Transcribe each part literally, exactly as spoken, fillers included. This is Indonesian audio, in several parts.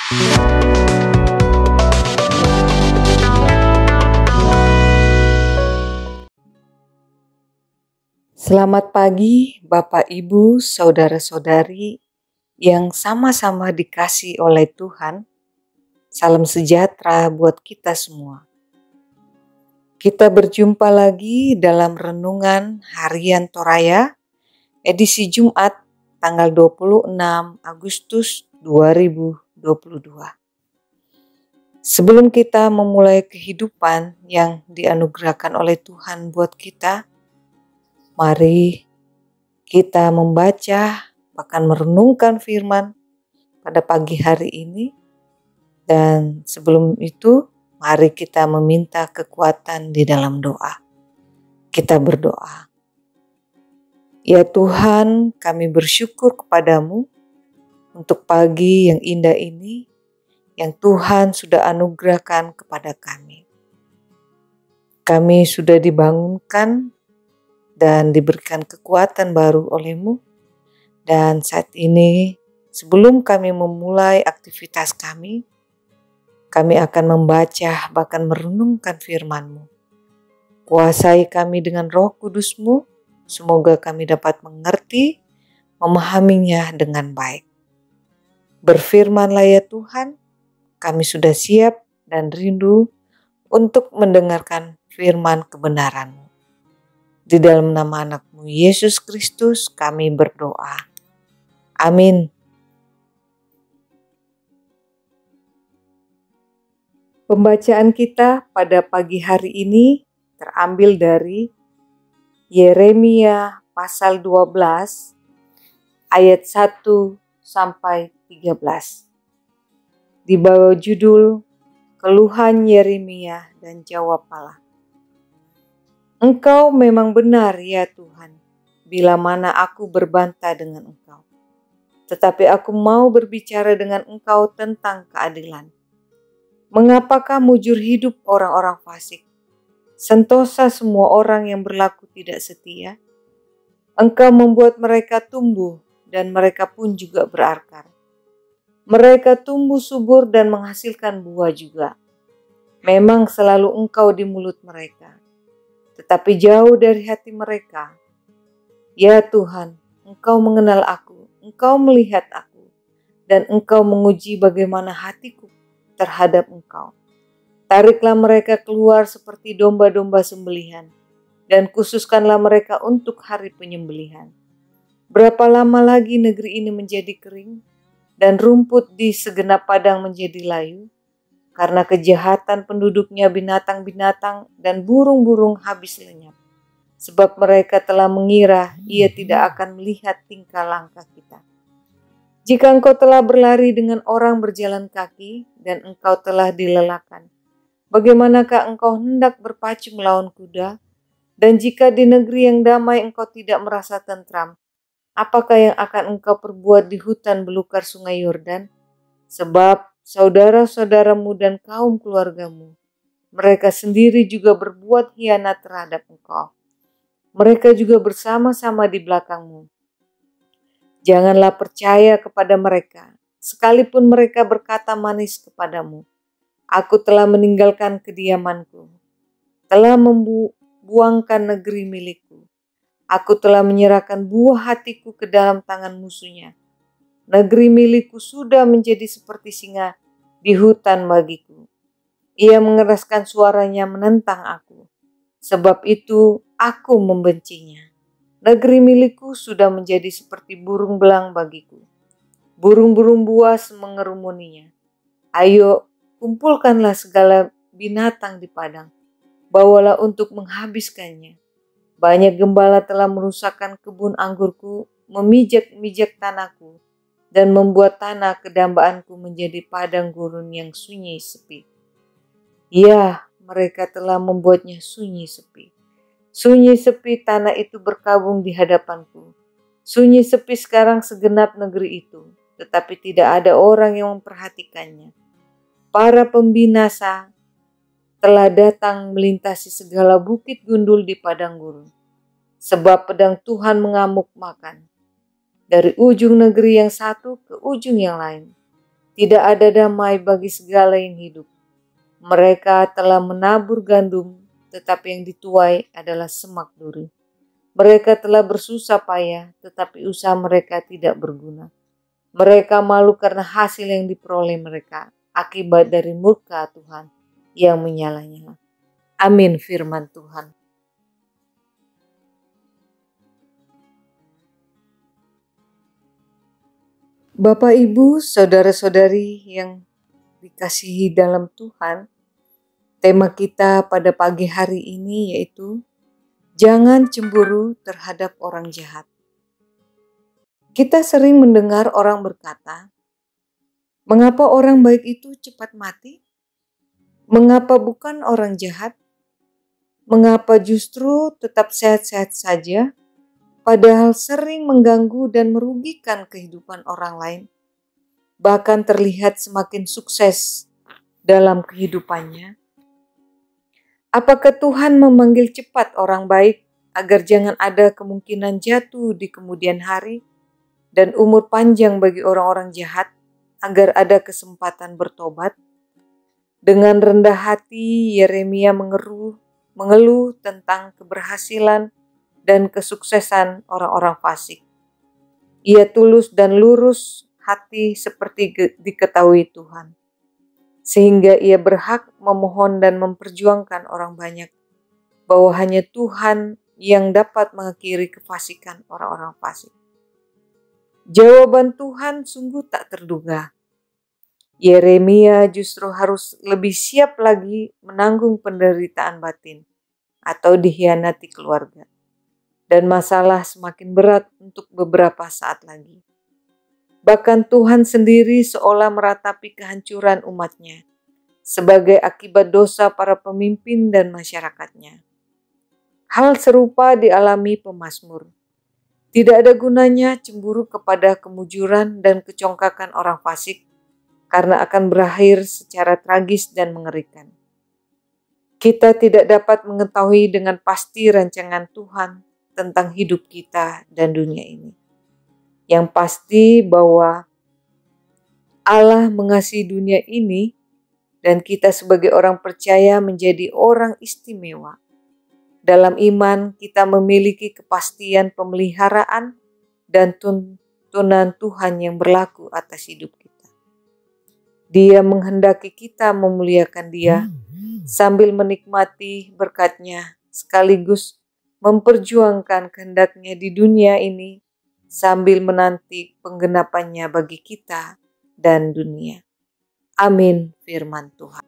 Selamat pagi Bapak Ibu, Saudara-saudari yang sama-sama dikasihi oleh Tuhan. Salam sejahtera buat kita semua. Kita berjumpa lagi dalam Renungan Harian Toraya, edisi Jumat tanggal dua puluh enam Agustus dua ribu dua puluh dua. Sebelum kita memulai kehidupan yang dianugerahkan oleh Tuhan buat kita, mari kita membaca, bahkan merenungkan firman pada pagi hari ini. Dan sebelum itu, mari kita meminta kekuatan di dalam doa. Kita berdoa. Ya Tuhan, kami bersyukur kepadamu untuk pagi yang indah ini yang Tuhan sudah anugerahkan kepada kami. Kami sudah dibangunkan dan diberikan kekuatan baru oleh-Mu. Dan saat ini, sebelum kami memulai aktivitas kami, kami akan membaca bahkan merenungkan firman-Mu. Kuasai kami dengan Roh Kudus-Mu, semoga kami dapat mengerti, memahaminya dengan baik. Berfirman-Lah ya Tuhan, kami sudah siap dan rindu untuk mendengarkan firman kebenaran-Mu. Di dalam nama anak-Mu Yesus Kristus kami berdoa. Amin. Pembacaan kita pada pagi hari ini terambil dari Yeremia pasal dua belas ayat satu sampai tiga belas. Di bawah judul Keluhan Yeremia dan Jawab Allah. Engkau memang benar ya Tuhan, bila mana aku berbantah dengan Engkau. Tetapi aku mau berbicara dengan Engkau tentang keadilan. Mengapakah mujur hidup orang-orang fasik? Sentosa semua orang yang berlaku tidak setia? Engkau membuat mereka tumbuh dan mereka pun juga berakar. Mereka tumbuh subur dan menghasilkan buah juga. Memang selalu Engkau di mulut mereka, tetapi jauh dari hati mereka. Ya Tuhan, Engkau mengenal aku, Engkau melihat aku, dan Engkau menguji bagaimana hatiku terhadap Engkau. Tariklah mereka keluar seperti domba-domba sembelihan, dan khususkanlah mereka untuk hari penyembelihan. Berapa lama lagi negeri ini menjadi kering, dan rumput di segenap padang menjadi layu? Karena kejahatan penduduknya binatang-binatang dan burung-burung habis lenyap. Sebab mereka telah mengira ia tidak akan melihat tingkah langkah kita. Jika engkau telah berlari dengan orang berjalan kaki dan engkau telah dilelahkan, bagaimanakah engkau hendak berpacu melawan kuda? Dan jika di negeri yang damai engkau tidak merasa tentram, apakah yang akan engkau perbuat di hutan belukar sungai Yordan? Sebab saudara-saudaramu dan kaum keluargamu, mereka sendiri juga berbuat hianat terhadap engkau. Mereka juga bersama-sama di belakangmu. Janganlah percaya kepada mereka, sekalipun mereka berkata manis kepadamu. Aku telah meninggalkan kediamanku, telah membuangkan negeri milikku. Aku telah menyerahkan buah hatiku ke dalam tangan musuhnya. Negeri milikku sudah menjadi seperti singa di hutan bagiku. Ia mengeraskan suaranya menentang aku. Sebab itu aku membencinya. Negeri milikku sudah menjadi seperti burung belang bagiku. Burung-burung buas mengerumuninya. Ayo, kumpulkanlah segala binatang di padang. Bawalah untuk menghabiskannya. Banyak gembala telah merusakkan kebun anggurku, memijak-mijak tanahku, dan membuat tanah kedambaanku menjadi padang gurun yang sunyi sepi. Ya, mereka telah membuatnya sunyi sepi. Sunyi sepi tanah itu berkabung di hadapanku. Sunyi sepi sekarang segenap negeri itu, tetapi tidak ada orang yang memperhatikannya. Para pembinasa telah datang melintasi segala bukit gundul di padang gurun. Sebab pedang Tuhan mengamuk makan dari ujung negeri yang satu ke ujung yang lain. Tidak ada damai bagi segala yang hidup. Mereka telah menabur gandum, tetapi yang dituai adalah semak duri. Mereka telah bersusah payah, tetapi usaha mereka tidak berguna. Mereka malu karena hasil yang diperoleh mereka, akibat dari murka Tuhan yang menyala-nyala. Amin firman Tuhan. Bapak, Ibu, saudara-saudari yang dikasihi dalam Tuhan, tema kita pada pagi hari ini yaitu jangan cemburu terhadap orang jahat. Kita sering mendengar orang berkata, mengapa orang baik itu cepat mati? Mengapa bukan orang jahat? Mengapa justru tetap sehat-sehat saja? Padahal sering mengganggu dan merugikan kehidupan orang lain, bahkan terlihat semakin sukses dalam kehidupannya. Apakah Tuhan memanggil cepat orang baik agar jangan ada kemungkinan jatuh di kemudian hari dan umur panjang bagi orang-orang jahat agar ada kesempatan bertobat? Dengan rendah hati, Yeremia mengeluh, mengeluh tentang keberhasilan dan kesuksesan orang-orang fasik. Ia tulus dan lurus hati seperti diketahui Tuhan, sehingga ia berhak memohon dan memperjuangkan orang banyak bahwa hanya Tuhan yang dapat mengakhiri kefasikan orang-orang fasik. Jawaban Tuhan sungguh tak terduga. Yeremia justru harus lebih siap lagi menanggung penderitaan batin atau dikhianati keluarga. Dan masalah semakin berat untuk beberapa saat lagi. Bahkan Tuhan sendiri seolah meratapi kehancuran umatnya sebagai akibat dosa para pemimpin dan masyarakatnya. Hal serupa dialami pemazmur. Tidak ada gunanya cemburu kepada kemujuran dan kecongkakan orang fasik karena akan berakhir secara tragis dan mengerikan. Kita tidak dapat mengetahui dengan pasti rancangan Tuhan tentang hidup kita dan dunia ini. Yang pasti bahwa Allah mengasihi dunia ini dan kita sebagai orang percaya menjadi orang istimewa. Dalam iman kita memiliki kepastian pemeliharaan dan tuntunan Tuhan yang berlaku atas hidup kita. Dia menghendaki kita memuliakan Dia sambil menikmati berkat-Nya sekaligus memperjuangkan kehendaknya di dunia ini sambil menanti penggenapannya bagi kita dan dunia. Amin firman Tuhan.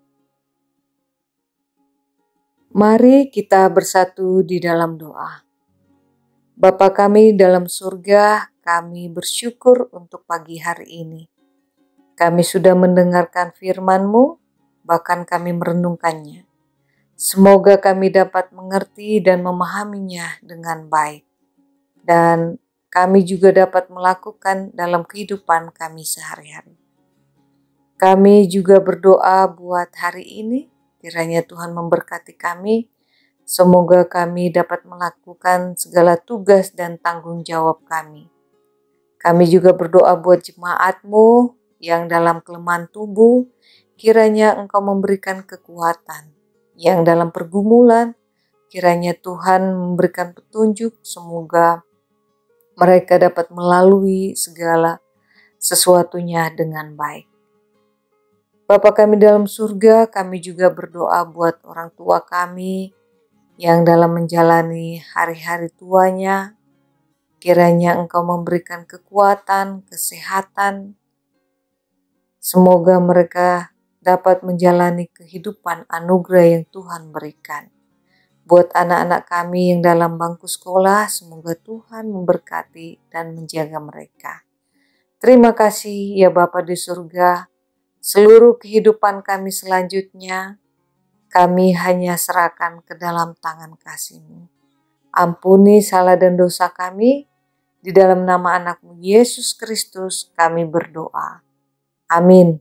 Mari kita bersatu di dalam doa. Bapa kami dalam surga, kami bersyukur untuk pagi hari ini. Kami sudah mendengarkan firman-Mu, bahkan kami merenungkannya. Semoga kami dapat mengerti dan memahaminya dengan baik. Dan kami juga dapat melakukan dalam kehidupan kami sehari-hari. Kami juga berdoa buat hari ini, kiranya Tuhan memberkati kami. Semoga kami dapat melakukan segala tugas dan tanggung jawab kami. Kami juga berdoa buat jemaat-Mu yang dalam kelemahan tubuh, kiranya Engkau memberikan kekuatan. Yang dalam pergumulan, kiranya Tuhan memberikan petunjuk, semoga mereka dapat melalui segala sesuatunya dengan baik. Bapa kami dalam surga, kami juga berdoa buat orang tua kami yang dalam menjalani hari-hari tuanya, kiranya Engkau memberikan kekuatan, kesehatan, semoga mereka dapat menjalani kehidupan anugerah yang Tuhan berikan. Buat anak-anak kami yang dalam bangku sekolah, semoga Tuhan memberkati dan menjaga mereka. Terima kasih ya Bapa di surga, seluruh kehidupan kami selanjutnya, kami hanya serahkan ke dalam tangan kasih-Mu. Ampuni salah dan dosa kami, di dalam nama anak-Mu Yesus Kristus kami berdoa. Amin.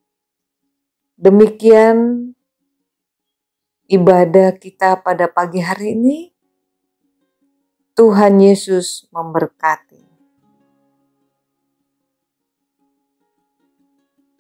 Demikian ibadah kita pada pagi hari ini. Tuhan Yesus memberkati.